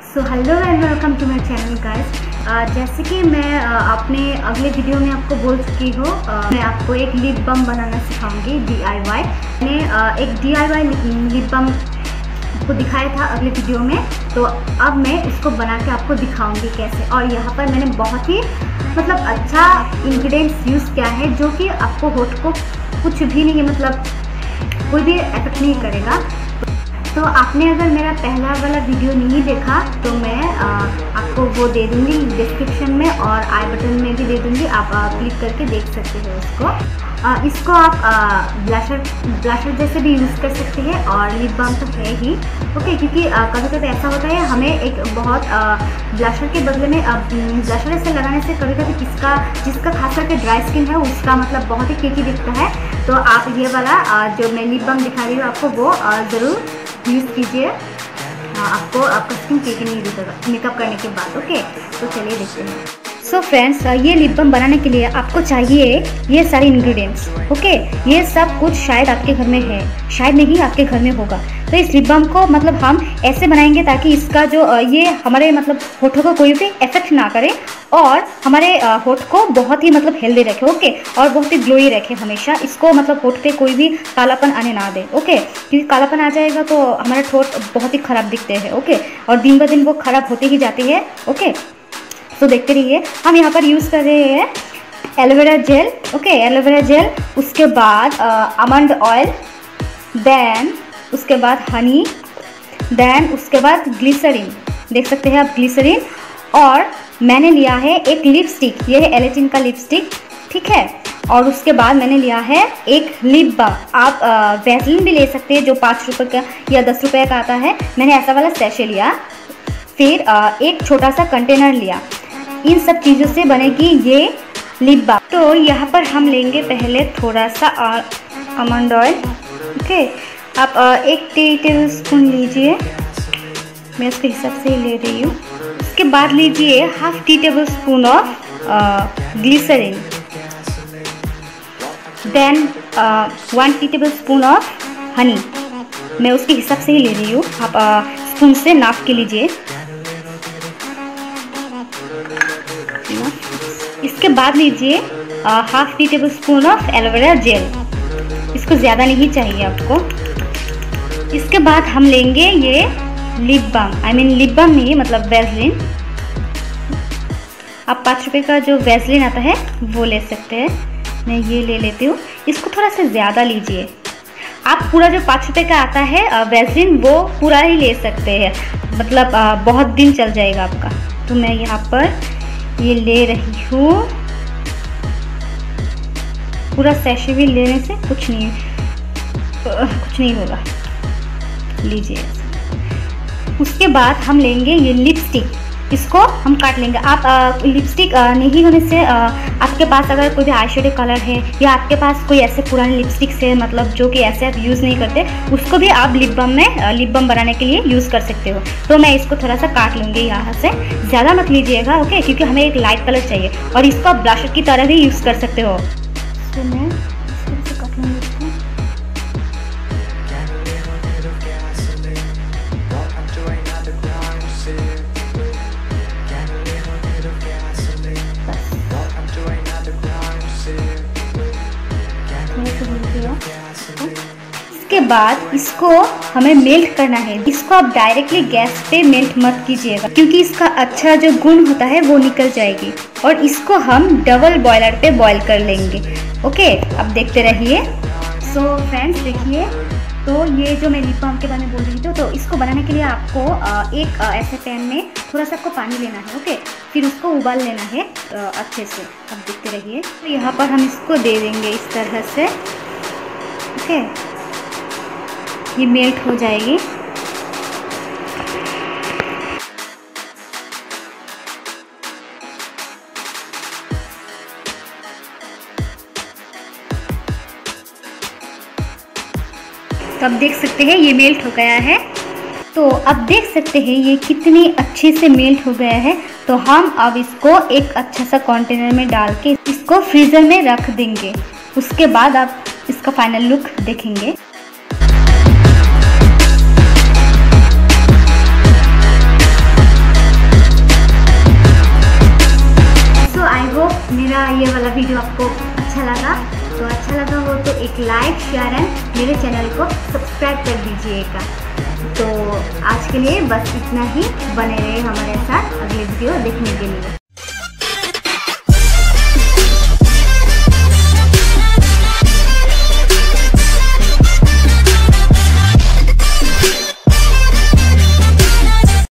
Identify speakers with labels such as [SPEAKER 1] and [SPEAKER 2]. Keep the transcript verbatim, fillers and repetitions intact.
[SPEAKER 1] So hello and welcome to my channel guys. जैसे कि मैं uh, अपने अगले वीडियो में आपको बोल चुकी हूँ, uh, मैं आपको एक लिप बाम बनाना सिखाऊंगी डी आई वाई। मैंने uh, एक D I Y lip balm आपको दिखाया था अगले वीडियो में, तो अब मैं इसको बना के आपको दिखाऊंगी कैसे। और यहाँ पर मैंने बहुत ही मतलब अच्छा इंग्रेडिएंट्स यूज़ किया है जो कि आपको होठ को कुछ भी नहीं मतलब कोई भी इफेक्ट नहीं करेगा। तो आपने अगर मेरा पहला वाला वीडियो नहीं देखा तो मैं आ, आपको वो दे दूँगी डिस्क्रिप्शन में और आई बटन में भी दे दूँगी, आप आ, क्लिक करके देख सकते हो उसको। आ, इसको आप ब्लशर ब्लशर जैसे भी यूज़ कर सकते हैं और लिप बाम तो है ही ओके, क्योंकि कभी कभी ऐसा होता है हमें एक बहुत ब्लशर के बदले में ब्लशर ऐसे लगाने से कभी कभी किसका जिसका खास करके ड्राई स्किन है उसका मतलब बहुत ही केकी दिखता है। तो आप ये वाला आ, जो मैं लिप बाम दिखा रही हूँ आपको वो ज़रूर यूज़ कीजिए, आपको आपका स्किन केकी नहीं दिखेगा मेकअप करने के बाद। ओके, तो चलिए देखते हैं। सो फ्रेंड्स, ये लिप बाम बनाने के लिए आपको चाहिए ये सारे इंग्रेडिएंट्स। ओके, ये सब कुछ शायद आपके घर में है, शायद नहीं आपके घर में होगा। तो इस लिप बाम को मतलब हम ऐसे बनाएंगे ताकि इसका जो ये हमारे मतलब होठों को कोई भी इफेक्ट ना करे और हमारे होठ को बहुत ही मतलब हेल्दी रखे। ओके, और बहुत ही ग्लोई रखे हमेशा। इसको मतलब होठ पे कोई भी कालापन आने ना दे। ओके, क्योंकि कालापन आ जाएगा तो हमारे होठ बहुत ही ख़राब दिखते हैं। ओके, और दिन ब दिन वो ख़राब होते ही जाते हैं। ओके, तो देखते रहिए। हम यहाँ पर यूज़ कर रहे हैं aloe vera gel. Okay, aloe vera gel, उसके बाद आमंड ऑयल, देन उसके बाद हनी, देन उसके बाद ग्लिसरीन, देख सकते हैं आप ग्लिसरीन। और मैंने लिया है एक लिपस्टिक, ये है एलेटिन का लिपस्टिक, ठीक है। और उसके बाद मैंने लिया है एक लिप बाम। आप वैसलीन भी ले सकते हैं जो पाँच रुपये का या दस रुपये का आता है। मैंने ऐसा वाला सैशे लिया। फिर आ, एक छोटा सा कंटेनर लिया। इन सब चीज़ों से बनेगी ये लिप बाम। तो यहाँ पर हम लेंगे पहले थोड़ा सा आमंड ऑयल। ओके, आप आ, एक टेबल स्पून लीजिए, मैं उसके हिसाब से ही ले रही हूँ। उसके बाद लीजिए half tea tablespoon of glycerin, then one tea tablespoon of honey, मैं उसके हिसाब से ही ले रही हूँ, आप आ, स्पून से नाप के लीजिए। इसके बाद लीजिए half tea tablespoon of aloe vera gel, इसको ज़्यादा नहीं चाहिए आपको। इसके बाद हम लेंगे ये lip balm, I mean lip balm नहीं मतलब वैसलीन। आप पाँच रुपये का जो वैसलीन आता है वो ले सकते हैं, मैं ये ले लेती हूँ। इसको थोड़ा सा ज़्यादा लीजिए। आप पूरा जो पाँच रुपये का आता है वैसलीन वो पूरा ही ले सकते हैं, मतलब बहुत दिन चल जाएगा आपका। तो मैं यहाँ पर ये ले रही हूँ। पूरा सैशे भी लेने से कुछ नहीं कुछ नहीं होगा, लीजिए। उसके बाद हम लेंगे ये लिपस्टिक, इसको हम काट लेंगे। आप आ, लिपस्टिक आ, नहीं होने से आ, आपके पास अगर कोई भी आई शेडो कलर है या आपके पास कोई ऐसे पुराने लिपस्टिक है मतलब जो कि ऐसे आप यूज़ नहीं करते, उसको भी आप लिप बाम में लिप बाम बनाने के लिए यूज़ कर सकते हो। तो मैं इसको थोड़ा सा काट लूँगी यहाँ से, ज़्यादा मत लीजिएगा। ओके, क्योंकि हमें एक लाइट कलर चाहिए और इसको आप ब्लशर की तरह भी यूज़ कर सकते हो। तो मैं इसको काट लूँगी। इसके बाद इसको हमें मेल्ट करना है। इसको आप डायरेक्टली गैस पे मेल्ट मत कीजिएगा क्योंकि इसका अच्छा जो गुण होता है वो निकल जाएगी। और इसको हम डबल बॉयलर पे बॉईल कर लेंगे। ओके, अब देखते रहिए। सो फ्रेंड्स देखिए, तो ये जो मैं लिप बाम के बारे में बोल रही थी, तो इसको बनाने के लिए आपको एक ऐसे पैन में थोड़ा सा आपको पानी लेना है। ओके, फिर उसको उबाल लेना है अच्छे से। अब देखते रहिए। तो यहाँ पर हम इसको दे देंगे इस तरह से। ओके, ये मेल्ट हो जाएगी। तो अब देख सकते हैं ये मेल्ट हो गया है। तो अब देख सकते हैं ये कितनी अच्छे से मेल्ट हो गया है। तो हम अब इसको एक अच्छा सा कंटेनर में डाल के इसको फ्रीज़र में रख देंगे। उसके बाद आप इसका फाइनल लुक देखेंगे। मेरा ये वाला वीडियो आपको अच्छा लगा तो अच्छा लगा हो तो एक लाइक शेयर एंड मेरे चैनल को सब्सक्राइब कर दीजिएगा। तो आज के लिए बस इतना ही, बने रहे हमारे साथ अगले वीडियो देखने के लिए।